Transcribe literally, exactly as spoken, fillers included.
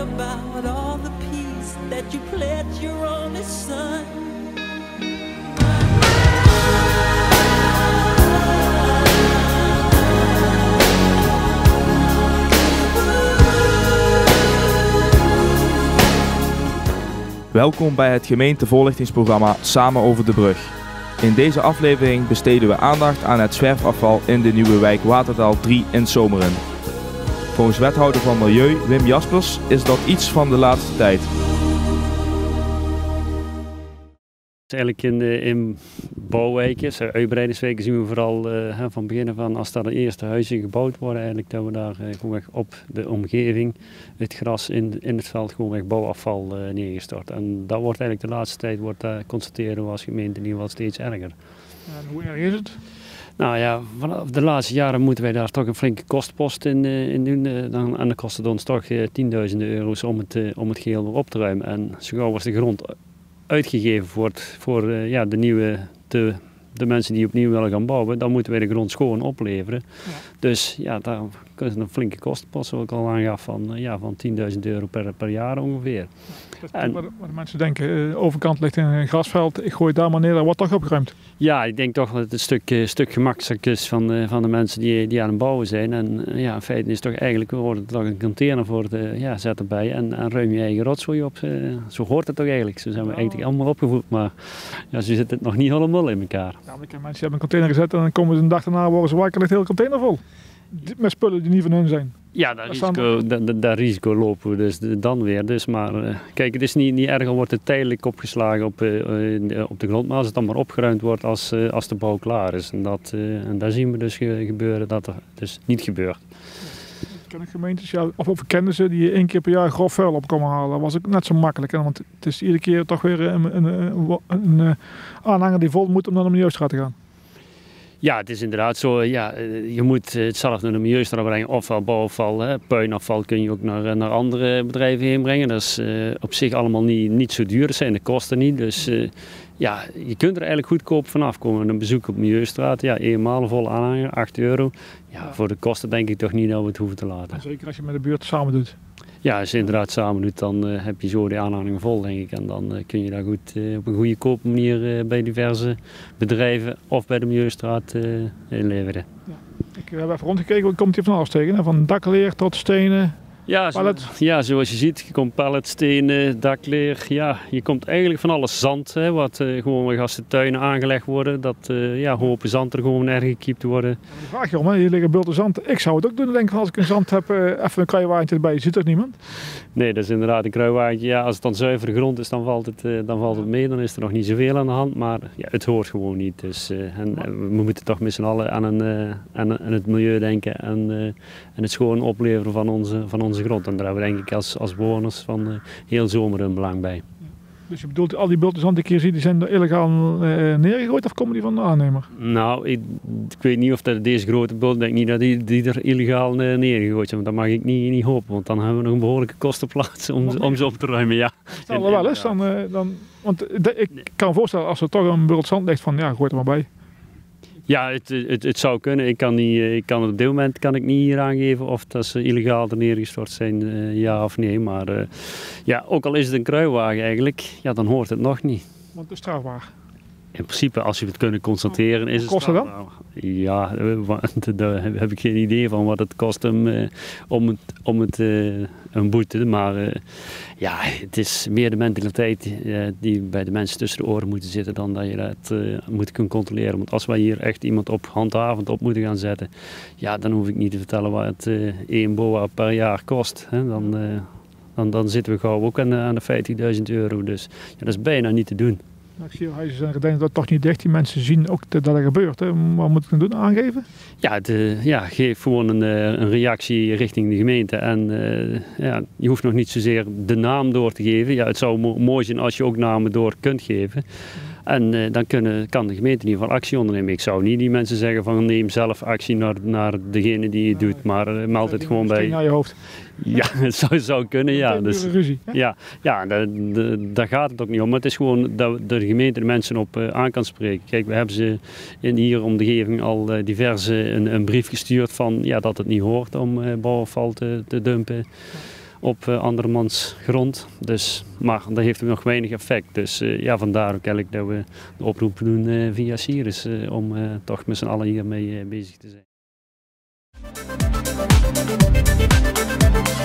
about all the peace that you pledged your only son. Welkom bij het gemeentevoorlichtingsprogramma Samen over de brug. In deze aflevering besteden we aandacht aan het zwerfafval in de nieuwe wijk Waterdaal drie in Zomeren. Volgens wethouder van Milieu Wim Jaspers is dat iets van de laatste tijd. Eigenlijk in, in bouwwijken, uitbreidingswijken zien we vooral uh, van begin van als daar de eerste huizen gebouwd worden, eigenlijk dat we daar uh, gewoon op de omgeving, het gras in, in het veld, gewoon weg bouwafval uh, neergestort. En dat wordt eigenlijk de laatste tijd, wordt, uh, constateren we als gemeente in ieder geval steeds erger. En hoe erg is het? Nou ja, vanaf de laatste jaren moeten wij daar toch een flinke kostenpost in, uh, in doen. Uh, dan, en dat kost het ons toch uh, tienduizenden euro's om het, uh, om het geheel weer op te ruimen. En zo gauw als de grond uitgegeven wordt voor uh, ja, de nieuwe, de, de mensen die opnieuw willen gaan bouwen, dan moeten wij de grond schoon opleveren. Ja. Dus ja, daar is een flinke kostenpost, zoals ik al aangaf, van, uh, ja, van tienduizend euro per, per jaar ongeveer. Ja, en, wat, wat de mensen denken, de overkant ligt in een grasveld, ik gooi het daar maar neer, dat wordt toch opgeruimd? Ja, ik denk toch dat het een stuk, uh, stuk gemakkelijker is van, uh, van de mensen die, die aan het bouwen zijn. En uh, ja, in feite is het toch eigenlijk, we worden er toch een container voor de, ja, zet erbij en, en ruim je eigen rotzooi op. Uh, zo hoort het toch eigenlijk. Zo zijn we ja. eigenlijk allemaal opgevoed, maar ja, zo zit het nog niet helemaal in elkaar. Ja, maar ik ken mensen die hebben een container gezet en dan komen ze een dag daarna, worden ze wakker, ligt heel container vol. Met spullen die niet van hun zijn. Ja, dat risico, dat, dat, dat risico lopen we dus dan weer. Dus, maar uh, kijk, het is niet, niet erg al wordt het tijdelijk opgeslagen op, uh, op de grond, maar als het dan maar opgeruimd wordt als, uh, als de bouw klaar is. En, dat, uh, en daar zien we dus ge gebeuren dat er dus niet gebeurt. Ik ken gemeentes, ja, of of kennen ze die één keer per jaar grof vuil op komen halen. Dat was ook net zo makkelijk. Hè? Want het is iedere keer toch weer een, een, een, een, een aanhanger die vol moet om naar de Milieustraat te gaan. Ja, het is inderdaad zo. Ja, je moet het zelf naar de Milieustraat brengen. Ofwel bouwafval, hè. Puinafval kun je ook naar, naar andere bedrijven heen brengen. Dat is uh, op zich allemaal niet, niet zo duur. Dat zijn de kosten niet. Dus uh, ja, je kunt er eigenlijk goedkoop vanaf komen. Een bezoek op de Milieustraat, ja, eenmaal volle aanhanger, acht euro. Ja, ja, voor de kosten denk ik toch niet dat we het hoeven te laten. En zeker als je met de buurt samen doet. Ja, als je inderdaad samen doet, dan uh, heb je zo die aanhanger vol, denk ik. En dan uh, kun je daar goed, uh, op een goede koop manier uh, bij diverse bedrijven of bij de Milieustraat uh, inleveren. Ja. Ik heb even rondgekeken, wat komt hier van alles tegen? Hè? Van dakleer tot stenen, ja, zo, ja, zoals je ziet, je komt pallet, stenen, dakleer. Ja, je komt eigenlijk van alles zand, hè, wat uh, gewoon als de tuinen aangelegd worden. Dat uh, ja, hopen zand er gewoon erg gekiept worden. Ja, vraag je om, hè? Hier liggen bulten zand. Ik zou het ook doen, denk ik, als ik een zand heb, uh, even een kruiwaantje erbij. Ziet er niemand? Nee, dat is inderdaad een kruiwaantje. Ja, als het dan zuivere grond is, dan valt het, uh, dan valt het mee. Dan is er nog niet zoveel aan de hand, maar ja, het hoort gewoon niet. Dus, uh, en, uh, we moeten toch met z'n allen aan, een, uh, aan, aan het milieu denken en, uh, en het schoon opleveren van onze, van onze grond. En daar hebben we denk ik als, als bewoners van uh, heel Zomeren een belang bij. Dus je bedoelt, al die bulten zand die ik hier zie, die zijn illegaal uh, neergegooid of komen die van de aannemer? Nou, ik, ik weet niet of dat deze grote bulten, denk ik niet dat die, die er illegaal uh, neergegooid zijn. Dat mag ik niet, niet hopen, want dan hebben we nog een behoorlijke kostenplaats om, om ze op te ruimen. Ja. Stel er wel eens, dan, uh, dan, want de, ik nee. kan me voorstellen als er toch een bult zand ligt van ja, gooi het er maar bij. Ja, het, het, het zou kunnen. Ik kan, niet, ik kan op dit moment kan ik niet hier aangeven of dat ze illegaal er neergestort zijn, uh, ja of nee. Maar uh, ja, ook al is het een kruiwagen eigenlijk, ja, dan hoort het nog niet. Want het is strafbaar. In principe, als je het kunnen constateren, is het strafbaar. Wat kost het dan? Ja, daar heb ik geen idee van wat het kost om, uh, om, het, om het, uh, een boete. Maar uh, ja, het is meer de mentaliteit uh, die bij de mensen tussen de oren moeten zitten dan dat je dat uh, moet kunnen controleren. Want als wij hier echt iemand op handhavend op moeten gaan zetten, ja, dan hoef ik niet te vertellen wat het uh, één B O A per jaar kost. Hè. Dan, uh, dan, dan zitten we gauw ook aan, aan de vijftigduizend euro. Dus ja, dat is bijna niet te doen. Ik zie huizen zijn gedenkt dat toch niet dicht. Die mensen zien ook dat er gebeurt. Hè. Wat moet ik dan doen? Aangeven? Ja, de, ja geef gewoon een, een reactie richting de gemeente. En uh, ja, je hoeft nog niet zozeer de naam door te geven. Ja, het zou mo mooi zijn als je ook namen door kunt geven. En uh, dan kunnen, kan de gemeente in ieder geval actie ondernemen. Ik zou niet die mensen zeggen van neem zelf actie naar, naar degene die het doet. Maar uh, meld het gewoon bij... naar je hoofd. Ja, het zou, zou kunnen, ja. Dus, ruzie, ja, ja daar, daar gaat het ook niet om. Maar het is gewoon dat de gemeente de mensen op uh, aan kan spreken. Kijk, we hebben ze in hier omgeving al uh, diverse een, een brief gestuurd van ja, dat het niet hoort om uh, bouwafval te, te dumpen. op uh, andermans grond. Dus, maar dat heeft ook nog weinig effect. Dus uh, ja, vandaar ook eigenlijk dat we de oproep doen uh, via Sirius uh, om uh, toch met z'n allen hiermee uh, bezig te zijn.